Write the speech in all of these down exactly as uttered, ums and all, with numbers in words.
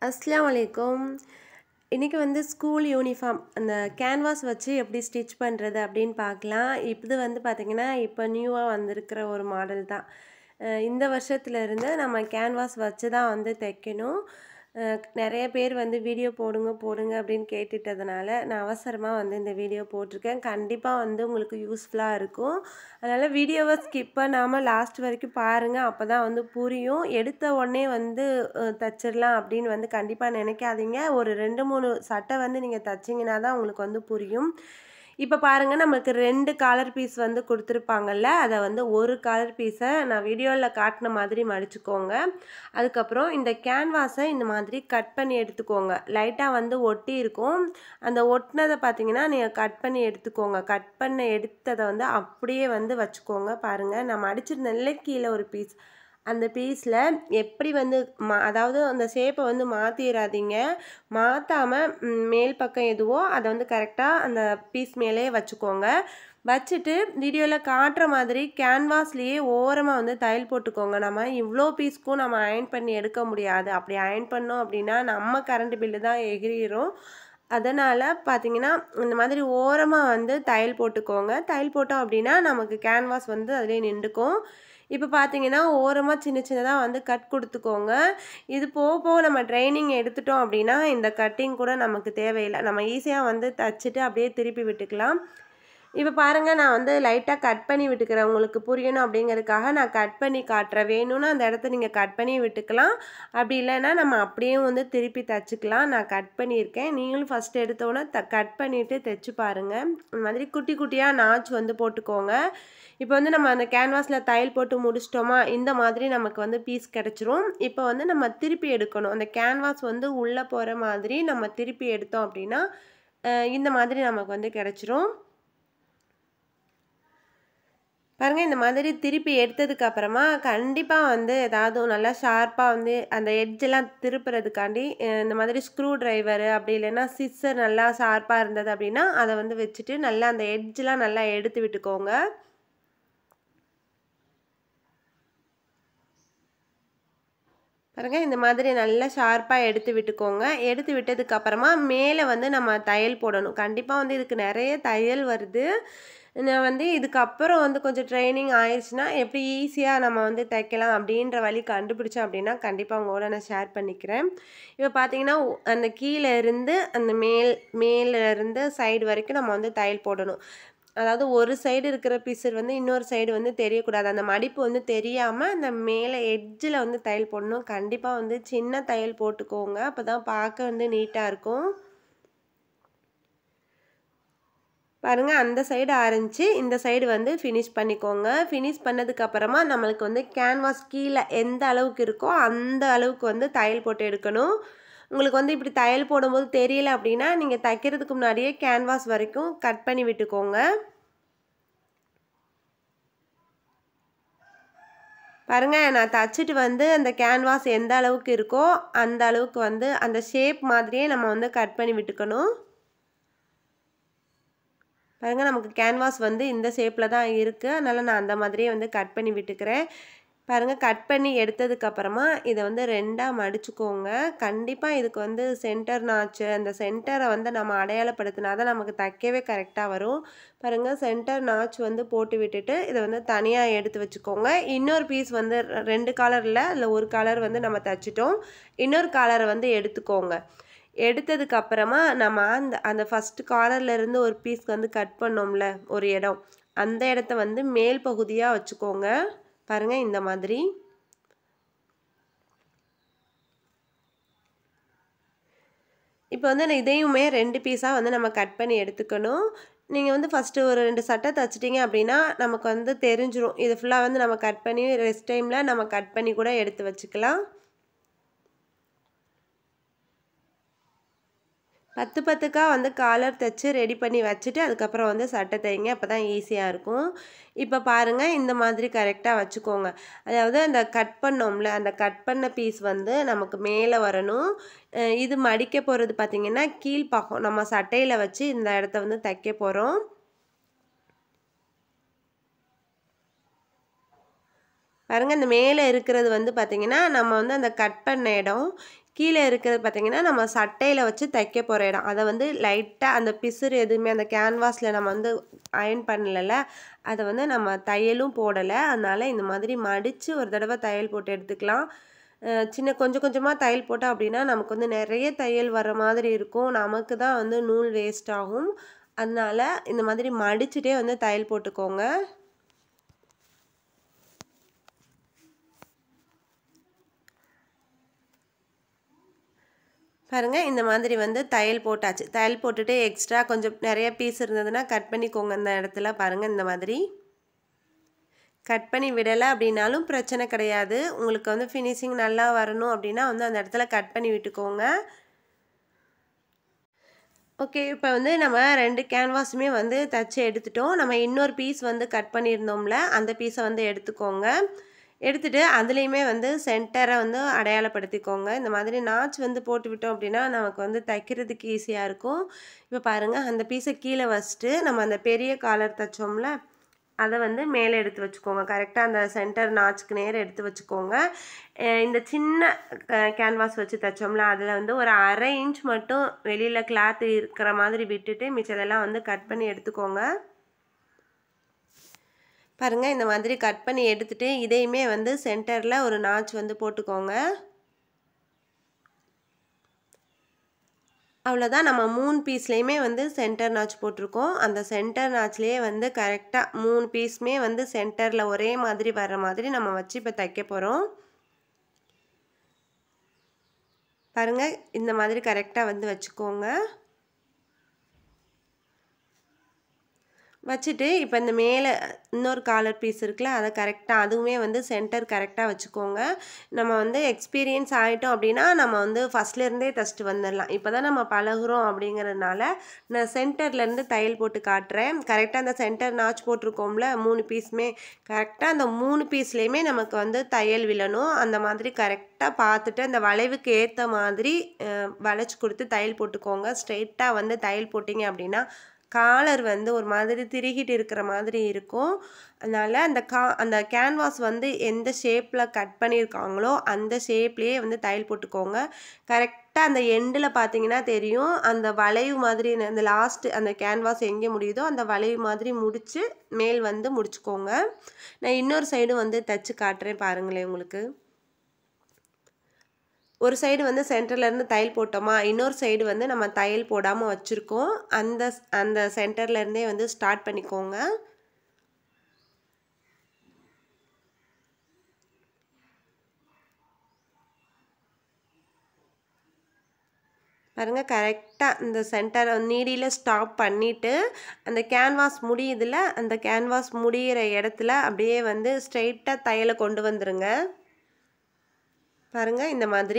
அஸ்ஸலாமு அலைக்கும். இன்னைக்கு வந்து ஸ்கூல் யூனிஃபார்ம் அந்த கேன்வாஸ் வச்சு எப்படி ஸ்டிச் பண்ணுறது அப்படின்னு பார்க்கலாம். இது வந்து பார்த்திங்கன்னா இப்போ நியூவாக வந்திருக்கிற ஒரு மாடல் தான். அஹ் இந்த வருஷத்துலேருந்து நம்ம கேன்வாஸ் வச்சு தான் வந்து தைக்கணும். அஹ் நிறைய பேர் வந்து வீடியோ போடுங்க போடுங்க அப்படின்னு கேட்டுட்டதுனால நான் அவசரமாக வந்து இந்த வீடியோ போட்டிருக்கேன். கண்டிப்பாக வந்து உங்களுக்கு யூஸ்ஃபுல்லாக இருக்கும். அதனால் வீடியோவை ஸ்கிப் பண்ணாமல் லாஸ்ட் வரைக்கும் பாருங்கள். அப்போ தான் வந்து புரியும். எடுத்த உடனே வந்து அஹ் தச்சிடலாம் அப்படின்னு வந்து கண்டிப்பாக நினைக்காதீங்க. ஒரு ரெண்டு மூணு சட்டை வந்து நீங்கள் தச்சிங்கன்னா தான் உங்களுக்கு வந்து புரியும். இப்போ பாருங்கள், நம்மளுக்கு ரெண்டு காலர் பீஸ் வந்து கொடுத்துருப்பாங்கல்ல, அதை வந்து ஒரு காலர் பீஸை நான் வீடியோவில் காட்டின மாதிரி மடிச்சுக்கோங்க. அதுக்கப்புறம் இந்த கேன்வாஸை இந்த மாதிரி கட் பண்ணி எடுத்துக்கோங்க. லைட்டாக வந்து ஒட்டி இருக்கும். அந்த ஒட்டினதை பார்த்தீங்கன்னா நீங்கள் கட் பண்ணி எடுத்துக்கோங்க. கட் பண்ண எடுத்ததை வந்து அப்படியே வந்து வச்சுக்கோங்க. பாருங்கள், நான் மடிச்சிருந்தேன்ல கீழே ஒரு பீஸ், அந்த பீஸில் எப்படி வந்து மா அதாவது அந்த ஷேப்பை வந்து மாற்றிடாதீங்க. மாற்றாமல் மேல் பக்கம் எதுவோ அதை வந்து கரெக்டாக அந்த பீஸ் மேலே வச்சுக்கோங்க. வச்சுட்டு வீடியோவில் காட்டுற மாதிரி கேன்வாஸ்லேயே ஓரமாக வந்து தையல் போட்டுக்கோங்க. நம்ம இவ்வளோ பீஸ்க்கும் நம்ம அயர்ன் பண்ணி எடுக்க முடியாது. அப்படி அயர்ன் பண்ணோம் அப்படின்னா நம்ம கரண்ட் பில்லு தான் எகிரிடும். அதனால் பார்த்தீங்கன்னா இந்த மாதிரி ஓரமாக வந்து தையல் போட்டுக்கோங்க. தையல் போட்டோம் அப்படின்னா நமக்கு கேன்வாஸ் வந்து அதிலே நின்றுக்கும். இப்போ பார்த்தீங்கன்னா ஓரமாக சின்ன சின்னதாக வந்து கட் கொடுத்துக்கோங்க. இது போக போக நம்ம ட்ரைனிங் எடுத்துட்டோம் அப்படின்னா இந்த கட்டிங் கூட நமக்கு தேவையில்லை. நம்ம ஈஸியாக வந்து தச்சுட்டு அப்படியே திருப்பி விட்டுக்கலாம். இப்போ பாருங்கள், நான் வந்து லைட்டாக கட் பண்ணி விட்டுக்கிறேன். உங்களுக்கு புரியணும் அப்படிங்கிறதுக்காக நான் கட் பண்ணி காட்டுறேன். வேணும்னா அந்த இடத்த நீங்கள் கட் பண்ணி விட்டுக்கலாம். அப்படி இல்லைன்னா நம்ம அப்படியே வந்து திருப்பி தைச்சிக்கலாம். நான் கட் பண்ணியிருக்கேன். நீங்களும் ஃபஸ்ட்டு எடுத்தோன்னே த கட் பண்ணிவிட்டு தைச்சு பாருங்கள். இந்த மாதிரி குட்டி குட்டியாக நாச் வந்து போட்டுக்கோங்க. இப்போ வந்து நம்ம அந்த கேன்வாஸில் தையல் போட்டு முடிச்சிட்டோமா, இந்த மாதிரி நமக்கு வந்து பீஸ் கிடச்சிரும். இப்போ வந்து நம்ம திருப்பி எடுக்கணும். அந்த கேன்வாஸ் வந்து உள்ளே போகிற மாதிரி நம்ம திருப்பி எடுத்தோம் அப்படின்னா இந்த மாதிரி நமக்கு வந்து கிடச்சிரும். பாருங்கள், இந்த மாதிரி திருப்பி எடுத்ததுக்கு அப்புறமா கண்டிப்பாக வந்து ஏதாவது நல்லா ஷார்ப்பாக வந்து அந்த எட்ஜெல்லாம் திருப்புறதுக்காண்டி இந்த மாதிரி ஸ்க்ரூ ட்ரைவரு அப்படி இல்லைன்னா சிஸ்ஸர் நல்லா ஷார்ப்பாக இருந்தது அப்படின்னா அதை வந்து வச்சுட்டு நல்லா அந்த எட்ஜெலாம் நல்லா எடுத்து விட்டுக்கோங்க. பாருங்கள், இந்த மாதிரி நல்லா ஷார்ப்பாக எடுத்து விட்டுக்கோங்க. எடுத்து விட்டதுக்கப்புறமா மேலே வந்து நம்ம தையல் போடணும். கண்டிப்பாக வந்து இதுக்கு நிறைய தையல் வருது. நான் வந்து இதுக்கப்புறம் வந்து கொஞ்சம் ட்ரைனிங் ஆயிடுச்சுன்னா எப்படி ஈஸியாக நம்ம வந்து தைக்கலாம் அப்படின்ற வழி கண்டுபிடிச்சேன் அப்படின்னா கண்டிப்பாக உங்களோட நான் ஷேர் பண்ணிக்கிறேன். இப்போ பார்த்தீங்கன்னா அந்த கீழே இருந்து அந்த மேல் மேலே இருந்து சைடு வரைக்கும் நம்ம வந்து தையல் போடணும். அதாவது ஒரு சைடு இருக்கிற பீஸர் வந்து இன்னொரு சைடு வந்து தெரியக்கூடாது. அந்த மடிப்பு வந்து தெரியாமல் அந்த மேலே எட்ஜில் வந்து தையல் போடணும். கண்டிப்பாக வந்து சின்ன தையல் போட்டுக்கோங்க. அப்போ தான் பார்க்க வந்து நீட்டாக இருக்கும். பாருங்கள், அந்த சைடு ஆரம்பித்து இந்த சைடு வந்து ஃபினிஷ் பண்ணிக்கோங்க. ஃபினிஷ் பண்ணதுக்கப்புறமா நம்மளுக்கு வந்து கேன்வாஸ் கீழே எந்த அளவுக்கு இருக்கோ அந்த அளவுக்கு வந்து தையல் போட்டு எடுக்கணும். உங்களுக்கு வந்து இப்படி தையல் போடும்போது தெரியல அப்படின்னா நீங்கள் தைக்கிறதுக்கு முன்னாடியே கேன்வாஸ் வரைக்கும் கட் பண்ணி விட்டுக்கோங்க. பாருங்கள், நான் தச்சுட்டு வந்து அந்த கேன்வாஸ் எந்த அளவுக்கு இருக்கோ அந்த அளவுக்கு வந்து அந்த ஷேப் மாதிரியே நம்ம வந்து கட் பண்ணி விட்டுக்கணும். பாருங்கள், நமக்கு கேன்வாஸ் வந்து இந்த ஷேப்பில் தான் இருக்குது. அதனால் நான் அந்த மாதிரியே வந்து கட் பண்ணி விட்டுக்கிறேன். பாருங்கள், கட் பண்ணி எடுத்ததுக்கப்புறமா இதை வந்து ரெண்டாக மடிச்சுக்கோங்க. கண்டிப்பாக இதுக்கு வந்து சென்டர் நாச்சு அந்த சென்டரை வந்து நம்ம அடையாளப்படுத்தினா தான் நமக்கு தைக்கவே கரெக்டாக வரும். பாருங்கள், சென்டர் நாச் வந்து போட்டு விட்டுட்டு இதை வந்து தனியாக எடுத்து வச்சுக்கோங்க. இன்னொரு பீஸ் வந்து ரெண்டு காலரில் அதில் ஒரு காலர் வந்து நம்ம தைச்சிட்டோம். இன்னொரு காலரை வந்து எடுத்துக்கோங்க. எடுத்ததுக்கப்புறமா நம்ம அந்த அந்த ஃபஸ்ட்டு காலர்லேருந்து ஒரு பீஸ் வந்து கட் பண்ணோம்ல ஒரு இடம், அந்த இடத்த வந்து மேல் பகுதியாக வச்சுக்கோங்க. பாருங்கள், இந்த மாதிரி. இப்போ வந்து இதையுமே ரெண்டு பீஸாக வந்து நம்ம கட் பண்ணி எடுத்துக்கணும். நீங்கள் வந்து ஃபஸ்ட்டு ஒரு ரெண்டு சட்டை தைச்சிட்டிங்க அப்படின்னா நமக்கு வந்து தெரிஞ்சிடும். இது ஃபுல்லாக வந்து நம்ம கட் பண்ணி ரெஸ்ட் டைமில் நம்ம கட் பண்ணி கூட எடுத்து வச்சுக்கலாம். பத்து பத்துக்காக வந்து காலர் தைச்சி ரெடி பண்ணி வச்சுட்டு அதுக்கப்புறம் வந்து சட்டை தைங்க. அப்போ தான் ஈஸியாக இருக்கும். இப்போ பாருங்கள், இந்த மாதிரி கரெக்டாக வச்சுக்கோங்க. அதாவது அந்த கட் பண்ணோம்ல அந்த கட் பண்ண பீஸ் வந்து நமக்கு மேலே வரணும். இது மடிக்க போகிறது பார்த்திங்கன்னா கீழ்ப்பக்கம் நம்ம சட்டையில் வச்சு இந்த இடத்த வந்து தைக்க போகிறோம். பாருங்கள், இந்த மேலே இருக்கிறது வந்து பார்த்திங்கன்னா நம்ம வந்து அந்த கட் பண்ண இடம். கீழே இருக்கிறது பார்த்தீங்கன்னா நம்ம சட்டையில் வச்சு தைக்க போகிற இடம். அதை வந்து லைட்டாக அந்த பிசுறு எதுவுமே அந்த கேன்வாஸில் நம்ம வந்து அயர்ன் பண்ணலைல்ல, அதை வந்து நம்ம தையலும் போடலை. அதனால் இந்த மாதிரி மடித்து ஒரு தடவை தையல் போட்டு எடுத்துக்கலாம். சின்ன கொஞ்சம் கொஞ்சமாக தையல் போட்டோம் அப்படின்னா நமக்கு வந்து நிறைய தையல் வர மாதிரி இருக்கும். நமக்கு தான் வந்து நூல் வேஸ்ட் ஆகும். அதனால இந்த மாதிரி மடிச்சுட்டே வந்து தையல் போட்டுக்கோங்க. பாருங்க, இந்த மாதிரி வந்து தையல் போட்டாச்சு. தையல் போட்டுட்டு எக்ஸ்ட்ரா கொஞ்சம் நிறைய பீஸ் இருந்ததுன்னா கட் பண்ணிக்கோங்க. இந்த இடத்துல பாருங்கள், இந்த மாதிரி கட் பண்ணி விடலை அப்படின்னாலும் பிரச்சனை கிடையாது. உங்களுக்கு வந்து ஃபினிஷிங் நல்லா வரணும் அப்படின்னா வந்து அந்த இடத்துல கட் பண்ணி விட்டுக்கோங்க. ஓகே, இப்போ வந்து நம்ம ரெண்டு கேன்வாஸுமே வந்து தச்சு எடுத்துட்டோம். நம்ம இன்னொரு பீஸ் வந்து கட் பண்ணியிருந்தோம்ல, அந்த பீஸை வந்து எடுத்துக்கோங்க. எடுத்துகிட்டு அதுலேயுமே வந்து சென்டரை வந்து அடையாளப்படுத்திக்கோங்க. இந்த மாதிரி நாச் வந்து போட்டு விட்டோம் அப்படின்னா நமக்கு வந்து தைக்கிறதுக்கு ஈஸியாக இருக்கும். இப்போ பாருங்கள், அந்த பீஸை கீழே வச்சுட்டு நம்ம அந்த பெரிய காலர் தைச்சோம்ல, அதை வந்து மேலே எடுத்து வச்சுக்கோங்க. கரெக்டாக அந்த சென்டர் நாச்சுக்கு நேரம் எடுத்து வச்சுக்கோங்க. இந்த சின்ன கேன்வாஸ் வச்சு தைச்சோம்ல, அதில் வந்து ஒரு அரை இன்ச் மட்டும் வெளியில் கிளாத் இருக்கிற மாதிரி விட்டுட்டு மிச்சதெல்லாம் வந்து கட் பண்ணி எடுத்துக்கோங்க. பாருங்கள், இந்த மாதிரி கட் பண்ணி எடுத்துகிட்டு இதையுமே வந்து சென்டரில் ஒரு நாச் வந்து போட்டுக்கோங்க. அவ்வளோதான், நம்ம மூணு பீஸ்லேயுமே வந்து சென்டர் நாச் போட்டிருக்கோம். அந்த சென்டர் நாச்லேயே வந்து கரெக்டாக மூணு பீஸுமே வந்து சென்டரில் ஒரே மாதிரி வர்ற மாதிரி நம்ம வச்சு இப்போ தைக்க போகிறோம். பாருங்கள், இந்த மாதிரி கரெக்டாக வந்து வச்சுக்கோங்க. வச்சுட்டு இப்போ இந்த மேலே இன்னொரு காலர் பீஸ் இருக்குல்ல, அதை கரெக்டாக அதுவுமே வந்து சென்டர் கரெக்டாக வச்சுக்கோங்க. நம்ம வந்து எக்ஸ்பீரியன்ஸ் ஆகிட்டோம் அப்படின்னா நம்ம வந்து ஃபஸ்ட்லேருந்தே தைச்சிட்டு வந்துடலாம். இப்போ தான் நம்ம பழகுறோம் அப்படிங்கிறதுனால நான் சென்டர்லேருந்து தையல் போட்டு காட்டுறேன். கரெக்டாக அந்த சென்டர் நாச் போட்டிருக்கோம்ல, மூணு பீஸுமே கரெக்டாக அந்த மூணு பீஸ்லேயுமே நமக்கு வந்து தையல் விழணும். அந்த மாதிரி கரெக்டாக பார்த்துட்டு அந்த வளைவுக்கு ஏற்ற மாதிரி வளைச்சி கொடுத்து தையல் போட்டுக்கோங்க. ஸ்ட்ரெயிட்டாக வந்து தையல் போட்டிங்க அப்படின்னா காலர் வந்து ஒரு மாதிரி திருகிட்டு இருக்கிற மாதிரி இருக்கும். அதனால் அந்த கா அந்த கேன்வாஸ் வந்து எந்த ஷேப்பில் கட் பண்ணியிருக்காங்களோ அந்த ஷேப்லேயே வந்து தையல் போட்டுக்கோங்க. கரெக்டாக அந்த எண்டில் பார்த்தீங்கன்னா தெரியும், அந்த வளைவு மாதிரி அந்த லாஸ்ட்டு அந்த கேன்வாஸ் எங்கே முடியுதோ அந்த வளைவு மாதிரி முடித்து மேல் வந்து முடிச்சுக்கோங்க. நான் இன்னொரு சைடும் வந்து தைச்சு காட்டுறேன் பாருங்களேன். உங்களுக்கு ஒரு சைடு வந்து சென்டர்லேருந்து தையல் போட்டோமா, இன்னொரு சைடு வந்து நம்ம தையல் போடாமல் வச்சுருக்கோம். அந்த அந்த சென்டர்லேருந்தே வந்து ஸ்டார்ட் பண்ணிக்கோங்க. பாருங்கள், கரெக்டாக இந்த சென்டரை நீடியில் ஸ்டாப் பண்ணிவிட்டு அந்த கேன்வாஸ் முடியுதுல, அந்த கேன்வாஸ் முடிகிற இடத்துல அப்படியே வந்து ஸ்ட்ரெயிட்டாக தையலை கொண்டு வந்துடுங்க. பாருங்கள், இந்த மாதிரி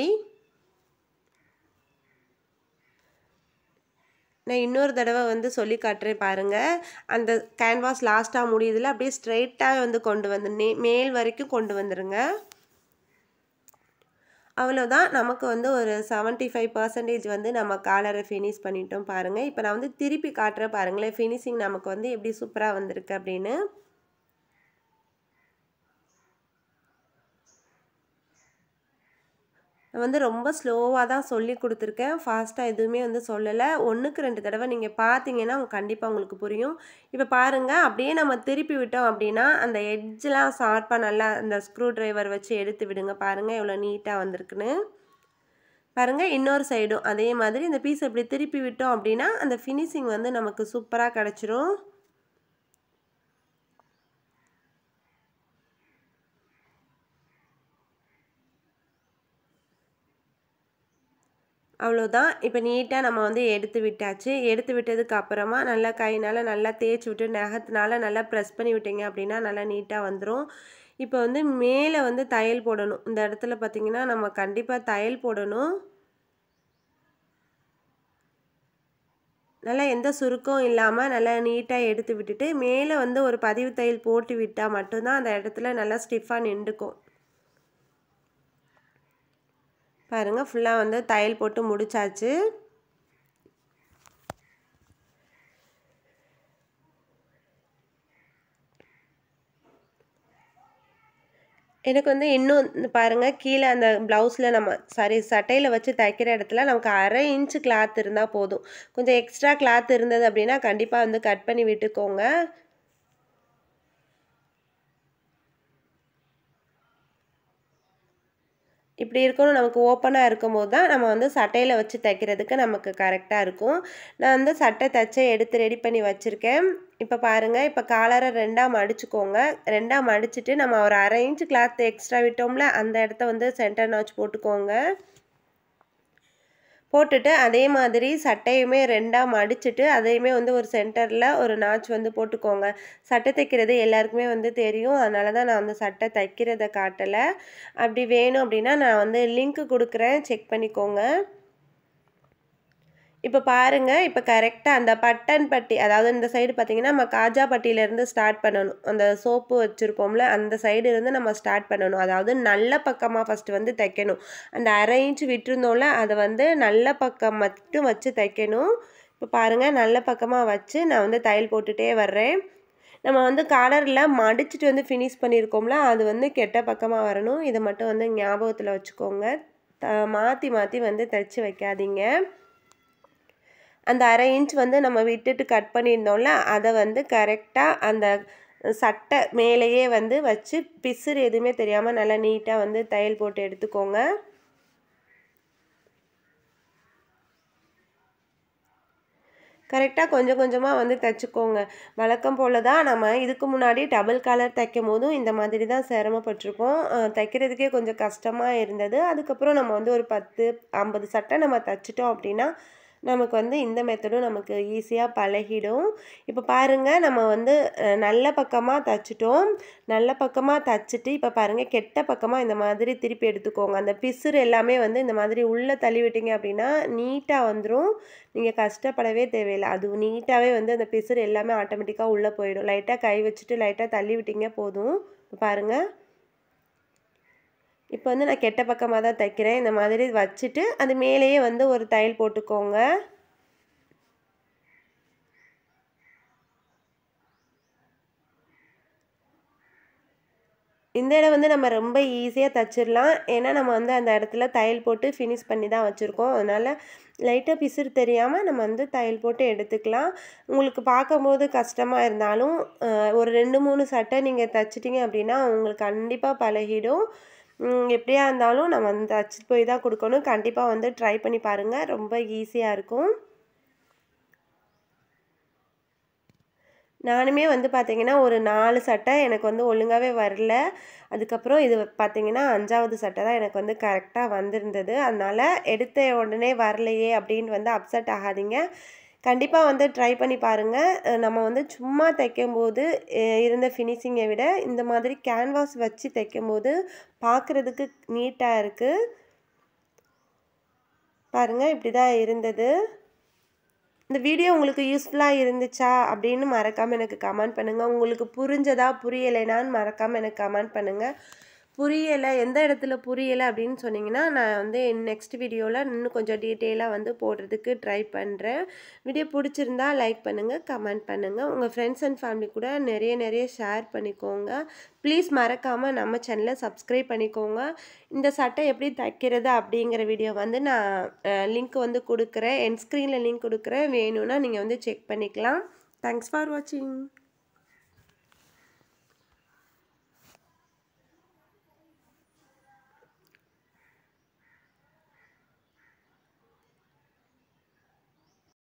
நான் இன்னொரு தடவை வந்து சொல்லி காட்டுறேன் பாருங்கள். அந்த கேன்வாஸ் லாஸ்ட்டாக முடியுதுல, அப்படியே ஸ்ட்ரெயிட்டாக வந்து கொண்டு வந்து நே மேல் வரைக்கும் கொண்டு வந்துடுங்க. அவ்வளோதான், நமக்கு வந்து ஒரு செவன்ட்டி ஃபைவ் பர்சன்டேஜ் வந்து நம்ம காலரை ஃபினிஷ் பண்ணிட்டோம் பாருங்கள். இப்போ நான் வந்து திருப்பி காட்டுறேன் பாருங்களேன், ஃபினிஷிங் நமக்கு வந்து எப்படி சூப்பராக வந்திருக்கு அப்படின்னு. நான் வந்து ரொம்ப ஸ்லோவாக தான் சொல்லி கொடுத்துருக்கேன். ஃபாஸ்ட்டாக எதுவுமே வந்து சொல்லலை. ஒன்றுக்கு ரெண்டு தடவை நீங்கள் பார்த்தீங்கன்னா கண்டிப்பாக உங்களுக்கு புரியும். இப்போ பாருங்கள், அப்படியே நம்ம திருப்பி விட்டோம் அப்படின்னா அந்த எட்ஜெலாம் ஷார்ப்பாக நல்லா அந்த ஸ்க்ரூ ட்ரைவர் வச்சு எடுத்து விடுங்க. பாருங்கள் எவ்வளோ நீட்டாக வந்திருக்குன்னு. பாருங்கள், இன்னொரு சைடும் அதே மாதிரி இந்த பீஸ் இப்படி திருப்பி விட்டோம் அப்படின்னா அந்த ஃபினிஷிங் வந்து நமக்கு சூப்பராக கிடச்சிரும். அவ்வளோதான், இப்போ நீட்டாக நம்ம வந்து எடுத்து விட்டாச்சு. எடுத்து விட்டதுக்கு அப்புறமா நல்லா கையினால் நல்லா தேய்ச்சி விட்டு நகத்தினால நல்லா ப்ரெஸ் பண்ணி விட்டீங்க அப்படின்னா நல்லா நீட்டாக வந்துடும். இப்போ வந்து மேலே வந்து தையல் போடணும். இந்த இடத்துல பார்த்திங்கன்னா நம்ம கண்டிப்பாக தையல் போடணும். நல்லா எந்த சுருக்கம் இல்லாமல் நல்லா நீட்டாக எடுத்து விட்டுட்டு மேலே வந்து ஒரு பதிவு தையல் போட்டு விட்டால் மட்டும்தான் அந்த இடத்துல நல்லா ஸ்டிஃபாக நின்றுக்கும். பாருங்கள், ஃபுல்லாக வந்து தையல் போட்டு முடிச்சாச்சு. எனக்கு வந்து இன்னும் இந்த பாருங்க, கீழ அந்த ப்ளவுஸ்ல நம்ம சாரி சட்டையில வச்சு தைக்கிற இடத்துல நமக்கு அரை இன்ச் கிளாத் இருந்தா போதும். கொஞ்சம் எக்ஸ்ட்ரா கிளாத் இருந்தது அப்படின்னா, கண்டிப்பா வந்து கட் பண்ணி விட்டுக்கோங்க. இப்படி இருக்கணும். நமக்கு ஓப்பனா இருக்கும்போது தான் நம்ம வந்து சட்டையில வச்சு தைக்கிறதுக்கு நமக்கு கரெக்ட்டா இருக்கும். நான் வந்து சட்டை தச்சு எடுத்து ரெடி பண்ணி வச்சிருக்கேன். இப்ப பாருங்க, இப்ப காலர ரெண்டா மடிச்சுக்கோங்க. ரெண்டா மடிச்சுட்டு நம்ம ஒரு அரை இன்ச் கிளாத் எக்ஸ்ட்ரா விட்டோம்ல, அந்த இடத்த வந்து சென்டர் நாட்ச் போட்டுக்கோங்க. போட்டுட்டு அதே மாதிரி சட்டையுமே ரெண்டா மடிச்சுட்டு, அதையுமே வந்து ஒரு சென்டர்ல ஒரு நாட்ச் வந்து போட்டுக்கோங்க. சட்டை தைக்கிறது எல்லாருக்குமே வந்து தெரியும். அதனால தான் நான் வந்து சட்டை தைக்கிறத காட்டல. அப்படி வேணும் அப்படின்னா, நான் வந்து லிங்க் குடுக்குறேன். செக் பண்ணிக்கோங்க. இப்ப பாருங்க, இப்ப கரெக்ட்டா அந்த பட்டன் பட்டி அதாவது இந்த சைடு பார்த்தீங்கன்னா, நம்ம காஜா பட்டியிலேருந்து ஸ்டார்ட் பண்ணணும். அந்த சோப்பு வச்சிருப்போம்ல, அந்த சைடு இருந்து நம்ம ஸ்டார்ட் பண்ணணும். அதாவது நல்ல பக்கமா ஃபர்ஸ்ட்டு வந்து தைக்கணும். அந்த அரை இன்ச் விட்டுருந்தோம்ல, அத வந்து நல்ல பக்கம் மட்டும் வச்சு தைக்கணும். இப்ப பாருங்க, நல்ல பக்கமா வச்சு நான் வந்து தையல் போட்டுட்டே வர்றேன். நம்ம வந்து காலர்ல மடிச்சுட்டு வந்து ஃபினிஷ் பண்ணியிருக்கோம்ல, அது வந்து கெட்ட பக்கமா வரணும். இத மட்டும் வந்து ஞாபகத்துல வச்சுக்கோங்க. த மாத்தி மாத்தி வந்து தச்சு வைக்காதீங்க. அந்த அரை இன்ச் வந்து நம்ம விட்டுட்டு கட் பண்ணியிருந்தோம்ல, அத வந்து கரெக்ட்டா அந்த சட்டை மேலேயே வந்து வச்சு பிசுறு எதுவுமே தெரியாம நல்லா நீட்டா வந்து தையல் போட்டு எடுத்துக்கோங்க. கரெக்ட்டா கொஞ்சம் கொஞ்சமா வந்து தச்சுக்கோங்க. வழக்கம் போல தான் நம்ம இதுக்கு முன்னாடி டபுள் காலர் தைக்கும்போதும் இந்த மாதிரி தான் சிரமப்பட்டுருப்போம். அ தைக்கிறதுக்கே கொஞ்சம் கஷ்டமா இருந்தது. அதுக்கப்புறம் நம்ம வந்து ஒரு பத்து, ஐம்பது சட்டை நம்ம தச்சுட்டோம் அப்படின்னா, நமக்கு வந்து இந்த மெத்தடும் நமக்கு ஈஸியா பழகிடும். இப்ப பாருங்க நம்ம வந்து அ நல்ல பக்கமா தச்சுட்டோம். நல்ல பக்கமா தச்சுட்டு, இப்ப பாருங்க கெட்ட பக்கமா இந்த மாதிரி திருப்பி எடுத்துக்கோங்க. அந்த பிசுறு எல்லாமே வந்து இந்த மாதிரி உள்ள தள்ளி விட்டீங்க அப்படின்னா, நீட்டா வந்துரும். நீங்க கஷ்டப்படவே தேவையில்ல. அது நீட்டாவே வந்து அந்த பிசுறு எல்லாமே ஆட்டோமேட்டிக்கா உள்ள போயிடும். லைட்டா கை வச்சுட்டு லைட்டா தள்ளி விட்டீங்க போதும். இப்ப பாருங்க. இப்ப வந்து நான் கெட்ட பக்கமா தான் தைக்கிறேன். இந்த மாதிரி வச்சுட்டு, அது மேலேயே வந்து ஒரு தையல் போட்டுக்கோங்க. இந்த இடம் வந்து நம்ம ரொம்ப ஈஸியா தச்சிரலாம். ஏன்னா, நம்ம வந்து அந்த இடத்துல தையல் போட்டு ஃபினிஷ் பண்ணி தான் வச்சுருக்கோம். அதனால லைட்டா பிசுறு தெரியாம நம்ம வந்து தையல் போட்டு எடுத்துக்கலாம். உங்களுக்கு பார்க்கும்போது கஷ்டமா இருந்தாலும், அ ஒரு ரெண்டு, மூணு சட்டை நீங்க தச்சுட்டீங்க அப்படின்னா, உங்களுக்கு கண்டிப்பா பழகிடும். ம் எப்படியா இருந்தாலும் நம்ம வந்து தச்சுட்டு போய் தான் குடுக்கணும். கண்டிப்பா வந்து ட்ரை பண்ணி பாருங்க. ரொம்ப ஈஸியா இருக்கும். நானுமே வந்து பார்த்தீங்கன்னா, ஒரு நாலு சட்டை எனக்கு வந்து ஒழுங்காவே வரல. அதுக்கப்புறம் இது பார்த்தீங்கன்னா, அஞ்சாவது சட்டை தான் எனக்கு வந்து கரெக்ட்டா வந்திருந்தது. அதனால எடுத்த உடனே வரலையே அப்படின்னு வந்து அப்செட் ஆகாதீங்க. கண்டிப்பா வந்து ட்ரை பண்ணி பாருங்க. அ நம்ம வந்து சும்மா தைக்கும்போது எ இருந்த ஃபினிஷிங்க விட, இந்த மாதிரி கேன்வாஸ் வச்சு தைக்கும்போது பார்க்குறதுக்கு நீட்டா இருக்கு. பாருங்க இப்படி தான் இருந்தது. இந்த வீடியோ உங்களுக்கு யூஸ்ஃபுல்லா இருந்துச்சா? அப்படின்னு மறக்காம எனக்கு கமெண்ட் பண்ணுங்க. உங்களுக்கு புரிஞ்சதா? புரியலைனான்னு மறக்காம எனக்கு கமெண்ட் பண்ணுங்க. புரியல, எந்த இடத்துல புரியல அப்படின்னு சொன்னீங்கன்னா, நான் வந்து நெக்ஸ்ட் வீடியோல இன்னும் கொஞ்சம் டீட்டெயிலா வந்து போடுறதுக்கு ட்ரை பண்றேன். வீடியோ புடிச்சிருந்தா லைக் பண்ணுங்க, கமெண்ட் பண்ணுங்க. உங்க ஃப்ரெண்ட்ஸ் அண்ட் ஃபேமிலி கூட நெறைய நெறைய ஷேர் பண்ணிக்கோங்க. ப்ளீஸ் மறக்காம நம்ம சேனல சப்ஸ்கிரைப் பண்ணிக்கோங்க. இந்த சட்டை எப்படி தைக்கிறது அப்படிங்கிற வீடியோ வந்து நான் அ லிங்க் வந்து குடுக்குறேன். எண்ட் ஸ்க்ரீன்ல லிங்க் குடுக்குறேன். வேணும்னா நீங்க வந்து செக் பண்ணிக்கலாம். தேங்க்ஸ் ஃபார் வாட்சிங்.